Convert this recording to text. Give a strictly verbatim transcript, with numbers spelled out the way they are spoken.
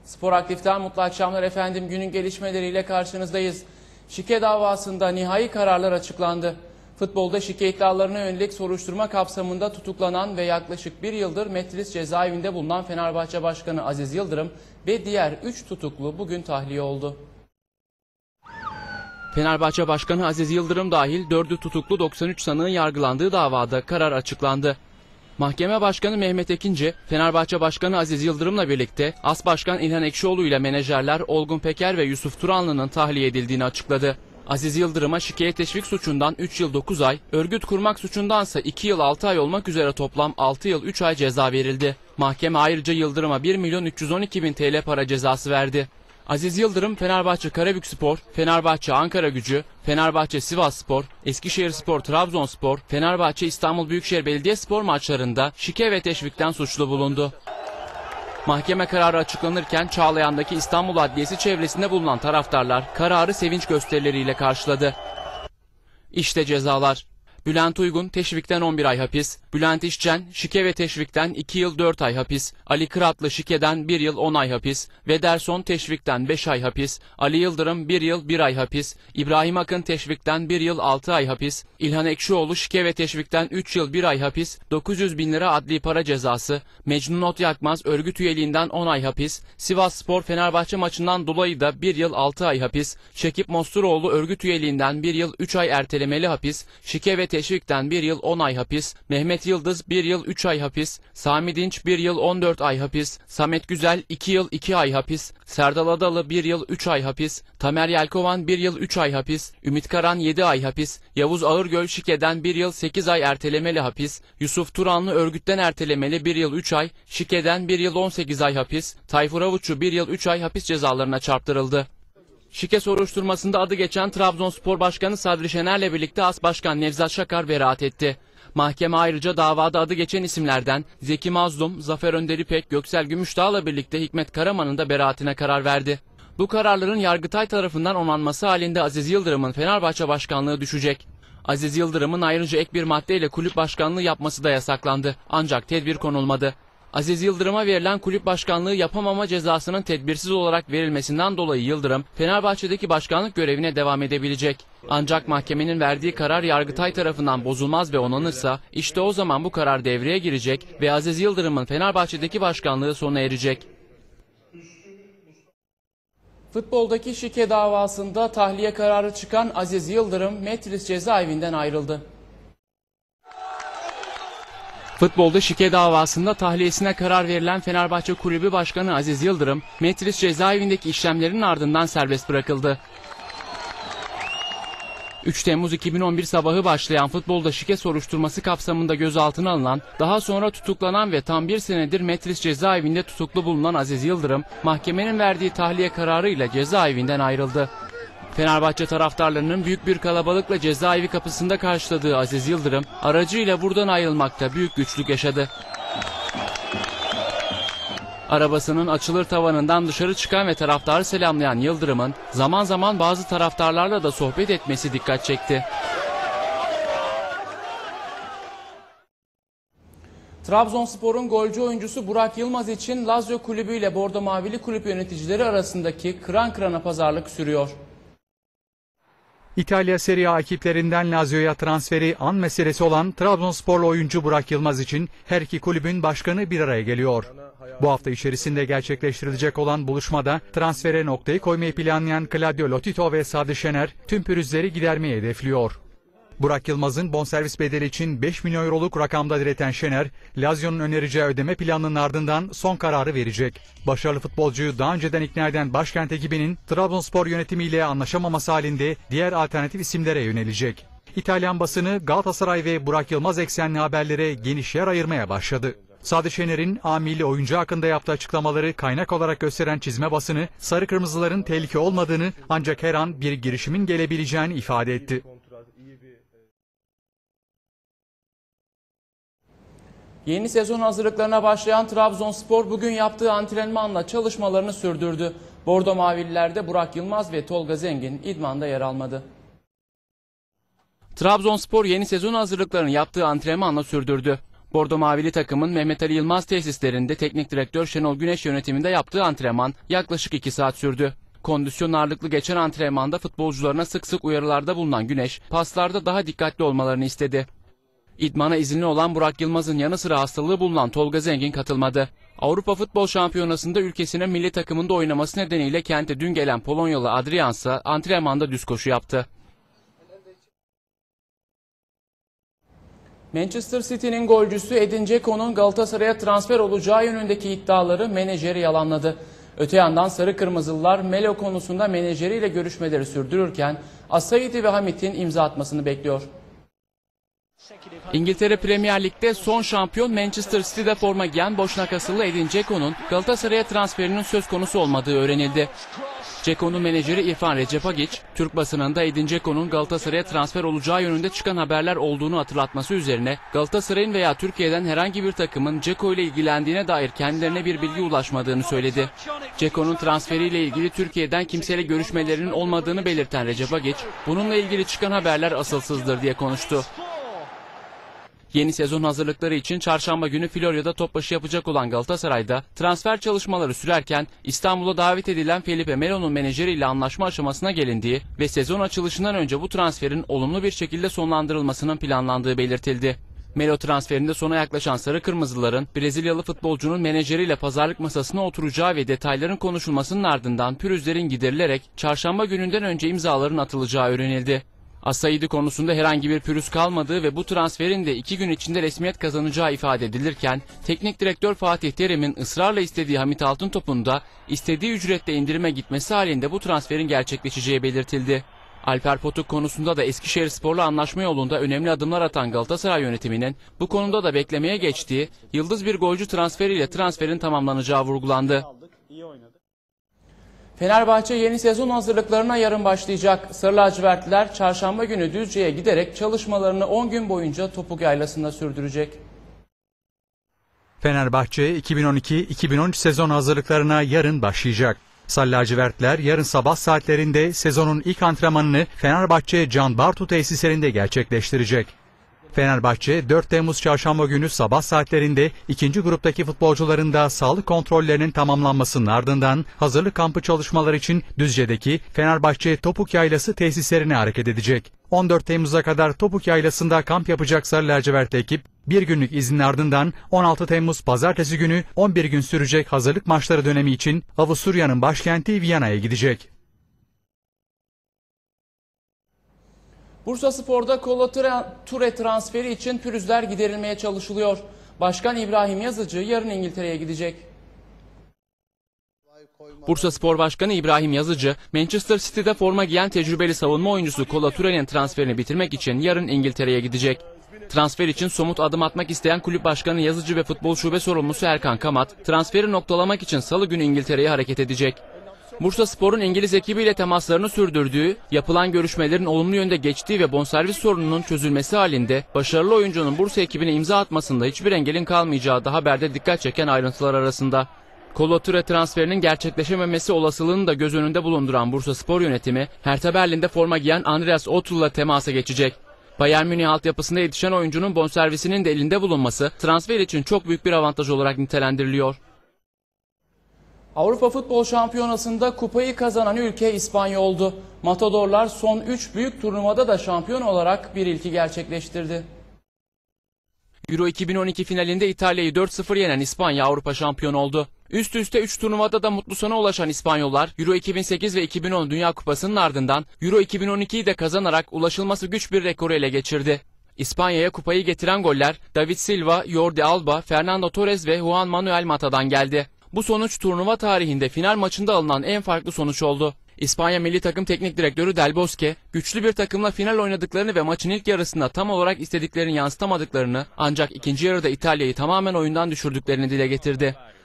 Spor Aktif'ten mutlu akşamlar efendim. Günün gelişmeleriyle karşınızdayız. Şike davasında nihai kararlar açıklandı. Futbolda şike iddialarına yönelik soruşturma kapsamında tutuklanan ve yaklaşık bir yıldır Metris cezaevinde bulunan Fenerbahçe Başkanı Aziz Yıldırım ve diğer üç tutuklu bugün tahliye oldu. Fenerbahçe Başkanı Aziz Yıldırım dahil dördü tutuklu doksan üç sanığın yargılandığı davada karar açıklandı. Mahkeme Başkanı Mehmet Ekinci, Fenerbahçe Başkanı Aziz Yıldırım'la birlikte As Başkan İlhan Ekşioğlu ile menajerler Olgun Peker ve Yusuf Turanlı'nın tahliye edildiğini açıkladı. Aziz Yıldırım'a şikeye teşvik suçundan üç yıl dokuz ay, örgüt kurmak suçundansa iki yıl altı ay olmak üzere toplam altı yıl üç ay ceza verildi. Mahkeme ayrıca Yıldırım'a bir milyon üç yüz on iki bin T L para cezası verdi. Aziz Yıldırım, Fenerbahçe Karabükspor, Fenerbahçe Ankaragücü, Fenerbahçe Sivasspor, Eskişehirspor Trabzonspor, Fenerbahçe İstanbul Büyükşehir Belediyespor maçlarında şike ve teşvikten suçlu bulundu. Mahkeme kararı açıklanırken Çağlayan'daki İstanbul Adliyesi çevresinde bulunan taraftarlar kararı sevinç gösterileriyle karşıladı. İşte cezalar. Bülent Uygun teşvikten on bir ay hapis, Bülent İşçen şike ve teşvikten iki yıl dört ay hapis, Ali Kıratlı şikeden bir yıl on ay hapis, Vederson teşvikten beş ay hapis, Ali Yıldırım bir yıl bir ay hapis, İbrahim Akın teşvikten bir yıl altı ay hapis, İlhan Ekşioğlu şike ve teşvikten üç yıl bir ay hapis, dokuz yüz bin lira adli para cezası, Mecnun Ot Yakmaz örgüt üyeliğinden on ay hapis, Sivasspor Fenerbahçe maçından dolayı da bir yıl altı ay hapis, Şekip Mosturoğlu örgüt üyeliğinden bir yıl üç ay ertelemeli hapis, şike ve teşvikten bir yıl on ay hapis, Mehmet Yıldız bir yıl üç ay hapis, Sami Dinç bir yıl on dört ay hapis, Samet Güzel iki yıl iki ay hapis, Serdal Adalı bir yıl üç ay hapis, Tamer Yelkovan bir yıl üç ay hapis, Ümit Karan yedi ay hapis, Yavuz Ağırgöl şikeden bir yıl sekiz ay ertelemeli hapis, Yusuf Turanlı örgütten ertelemeli bir yıl üç ay, şikeden bir yıl on sekiz ay hapis, Tayfur Avuççu bir yıl üç ay hapis cezalarına çarptırıldı. Şike soruşturmasında adı geçen Trabzonspor Başkanı Sadri Şener'le birlikte As Başkan Nevzat Şakar beraat etti. Mahkeme ayrıca davada adı geçen isimlerden Zeki Mazlum, Zafer Önder İpek, Göksel Gümüşdağ'la birlikte Hikmet Karaman'ın da beraatine karar verdi. Bu kararların Yargıtay tarafından onanması halinde Aziz Yıldırım'ın Fenerbahçe başkanlığı düşecek. Aziz Yıldırım'ın ayrıca ek bir maddeyle kulüp başkanlığı yapması da yasaklandı. Ancak tedbir konulmadı. Aziz Yıldırım'a verilen kulüp başkanlığı yapamama cezasının tedbirsiz olarak verilmesinden dolayı Yıldırım, Fenerbahçe'deki başkanlık görevine devam edebilecek. Ancak mahkemenin verdiği karar Yargıtay tarafından bozulmaz ve onanırsa, işte o zaman bu karar devreye girecek ve Aziz Yıldırım'ın Fenerbahçe'deki başkanlığı sona erecek. Futboldaki şike davasında tahliye kararı çıkan Aziz Yıldırım, Metris cezaevinden ayrıldı. Futbolda şike davasında tahliyesine karar verilen Fenerbahçe Kulübü Başkanı Aziz Yıldırım, Metris cezaevindeki işlemlerin ardından serbest bırakıldı. üç Temmuz iki bin on bir sabahı başlayan futbolda şike soruşturması kapsamında gözaltına alınan, daha sonra tutuklanan ve tam bir senedir Metris cezaevinde tutuklu bulunan Aziz Yıldırım, mahkemenin verdiği tahliye kararıyla cezaevinden ayrıldı. Fenerbahçe taraftarlarının büyük bir kalabalıkla cezaevi kapısında karşıladığı Aziz Yıldırım, aracıyla buradan ayrılmakta büyük güçlük yaşadı. Arabasının açılır tavanından dışarı çıkan ve taraftarı selamlayan Yıldırım'ın zaman zaman bazı taraftarlarla da sohbet etmesi dikkat çekti. Trabzonspor'un golcü oyuncusu Burak Yılmaz için Lazio Kulübü ile Bordo Mavili kulüp yöneticileri arasındaki kıran kırana pazarlık sürüyor. İtalya Serie A ekiplerinden Lazio'ya transferi an meselesi olan Trabzonsporlu oyuncu Burak Yılmaz için her iki kulübün başkanı bir araya geliyor. Bu hafta içerisinde gerçekleştirilecek olan buluşmada transfere noktayı koymayı planlayan Claudio Lotito ve Sadri Şener tüm pürüzleri gidermeyi hedefliyor. Burak Yılmaz'ın bonservis bedeli için beş milyon euroluk rakamda direten Şener, Lazio'nun önereceği ödeme planının ardından son kararı verecek. Başarılı futbolcuyu daha önceden ikna eden başkent ekibinin Trabzonspor yönetimiyle anlaşamaması halinde diğer alternatif isimlere yönelecek. İtalyan basını Galatasaray ve Burak Yılmaz eksenli haberlere geniş yer ayırmaya başladı. Sadri Şener'in A milli oyuncu hakkında yaptığı açıklamaları kaynak olarak gösteren çizme basını, sarı kırmızıların tehlike olmadığını ancak her an bir girişimin gelebileceğini ifade etti. Yeni sezon hazırlıklarına başlayan Trabzonspor bugün yaptığı antrenmanla çalışmalarını sürdürdü. Bordo Mavililerde Burak Yılmaz ve Tolga Zengin idmanda yer almadı. Trabzonspor yeni sezon hazırlıklarını yaptığı antrenmanla sürdürdü. Bordo Mavili takımın Mehmet Ali Yılmaz tesislerinde teknik direktör Şenol Güneş yönetiminde yaptığı antrenman yaklaşık iki saat sürdü. Kondisyon ağırlıklı geçen antrenmanda futbolcularına sık sık uyarılarda bulunan Güneş, paslarda daha dikkatli olmalarını istedi. İdmana izinli olan Burak Yılmaz'ın yanı sıra hastalığı bulunan Tolga Zengin katılmadı. Avrupa Futbol Şampiyonası'nda ülkesine milli takımında oynaması nedeniyle kente dün gelen Polonyalı Adrian ise antrenmanda düz koşu yaptı. Manchester City'nin golcüsü Edin Dzeko'nun Galatasaray'a transfer olacağı yönündeki iddiaları menajeri yalanladı. Öte yandan Sarı Kırmızılılar Melo konusunda menajeriyle görüşmeleri sürdürürken Assaidi ve Hamit'in imza atmasını bekliyor. İngiltere Premier Lig'de son şampiyon Manchester City'de forma giyen Boşnak asıllı Edin Dzeko'nun Galatasaray'a transferinin söz konusu olmadığı öğrenildi. Dzeko'nun menajeri İrfan Recepagic, Türk basınında Edin Dzeko'nun Galatasaray'a transfer olacağı yönünde çıkan haberler olduğunu hatırlatması üzerine Galatasaray'ın veya Türkiye'den herhangi bir takımın Dzeko ile ilgilendiğine dair kendilerine bir bilgi ulaşmadığını söyledi. Dzeko'nun transferiyle ilgili Türkiye'den kimseyle görüşmelerinin olmadığını belirten Recepagic, bununla ilgili çıkan haberler asılsızdır diye konuştu. Yeni sezon hazırlıkları için çarşamba günü Florya'da topbaşı yapacak olan Galatasaray'da transfer çalışmaları sürerken İstanbul'a davet edilen Felipe Melo'nun menajeriyle anlaşma aşamasına gelindiği ve sezon açılışından önce bu transferin olumlu bir şekilde sonlandırılmasının planlandığı belirtildi. Melo transferinde sona yaklaşan Sarı Kırmızıların Brezilyalı futbolcunun menajeriyle pazarlık masasına oturacağı ve detayların konuşulmasının ardından pürüzlerin giderilerek çarşamba gününden önce imzaların atılacağı öğrenildi. Assaidi konusunda herhangi bir pürüz kalmadığı ve bu transferin de iki gün içinde resmiyet kazanacağı ifade edilirken, teknik direktör Fatih Terim'in ısrarla istediği Hamit Altıntop'un da istediği ücretle indirime gitmesi halinde bu transferin gerçekleşeceği belirtildi. Alper Potuk konusunda da Eskişehirspor'la anlaşma yolunda önemli adımlar atan Galatasaray yönetiminin bu konuda da beklemeye geçtiği yıldız bir golcü transferiyle transferin tamamlanacağı vurgulandı. Fenerbahçe yeni sezon hazırlıklarına yarın başlayacak. Sarı lacivertliler çarşamba günü Düzce'ye giderek çalışmalarını on gün boyunca Topuk Yaylası'nda sürdürecek. Fenerbahçe iki bin on iki iki bin on üç sezon hazırlıklarına yarın başlayacak. Sarı lacivertler yarın sabah saatlerinde sezonun ilk antrenmanını Fenerbahçe Can Bartu tesislerinde gerçekleştirecek. Fenerbahçe dört Temmuz çarşamba günü sabah saatlerinde ikinci gruptaki futbolcuların da sağlık kontrollerinin tamamlanmasının ardından hazırlık kampı çalışmaları için Düzce'deki Fenerbahçe Topuk Yaylası tesislerine hareket edecek. on dört Temmuz'a kadar Topuk Yaylası'nda kamp yapacak Sarı lacivertli ekip bir günlük iznin ardından on altı Temmuz pazartesi günü on bir gün sürecek hazırlık maçları dönemi için Avusturya'nın başkenti Viyana'ya gidecek. Bursaspor'da Kolo Touré transferi için pürüzler giderilmeye çalışılıyor. Başkan İbrahim Yazıcı yarın İngiltere'ye gidecek. Bursaspor Başkanı İbrahim Yazıcı, Manchester City'de forma giyen tecrübeli savunma oyuncusu Kolo Touré'nin transferini bitirmek için yarın İngiltere'ye gidecek. Transfer için somut adım atmak isteyen kulüp başkanı Yazıcı ve futbol şube sorumlusu Erkan Kamat, transferi noktalamak için salı günü İngiltere'ye hareket edecek. Bursaspor'un İngiliz ekibiyle temaslarını sürdürdüğü, yapılan görüşmelerin olumlu yönde geçtiği ve bonservis sorununun çözülmesi halinde başarılı oyuncunun Bursa ekibine imza atmasında hiçbir engelin kalmayacağı da haberde dikkat çeken ayrıntılar arasında. Kolo Touré transferinin gerçekleşememesi olasılığını da göz önünde bulunduran Bursaspor yönetimi, Hertha Berlin'de forma giyen Andreas Otl'la temasa geçecek. Bayern Münih altyapısında yetişen oyuncunun bonservisinin de elinde bulunması transfer için çok büyük bir avantaj olarak nitelendiriliyor. Avrupa Futbol Şampiyonası'nda kupayı kazanan ülke İspanya oldu. Matadorlar son üç büyük turnuvada da şampiyon olarak bir ilki gerçekleştirdi. Euro iki bin on iki finalinde İtalya'yı dört sıfır yenen İspanya Avrupa şampiyonu oldu. Üst üste üç turnuvada da mutlu sona ulaşan İspanyollar, Euro iki bin sekiz ve iki bin on Dünya Kupası'nın ardından Euro iki bin on ikiyi de kazanarak ulaşılması güç bir rekoru ele geçirdi. İspanya'ya kupayı getiren goller David Silva, Jordi Alba, Fernando Torres ve Juan Manuel Mata'dan geldi. Bu sonuç turnuva tarihinde final maçında alınan en farklı sonuç oldu. İspanya milli takım teknik direktörü Del Bosque, güçlü bir takımla final oynadıklarını ve maçın ilk yarısında tam olarak istediklerini yansıtamadıklarını, ancak ikinci yarıda İtalya'yı tamamen oyundan düşürdüklerini dile getirdi.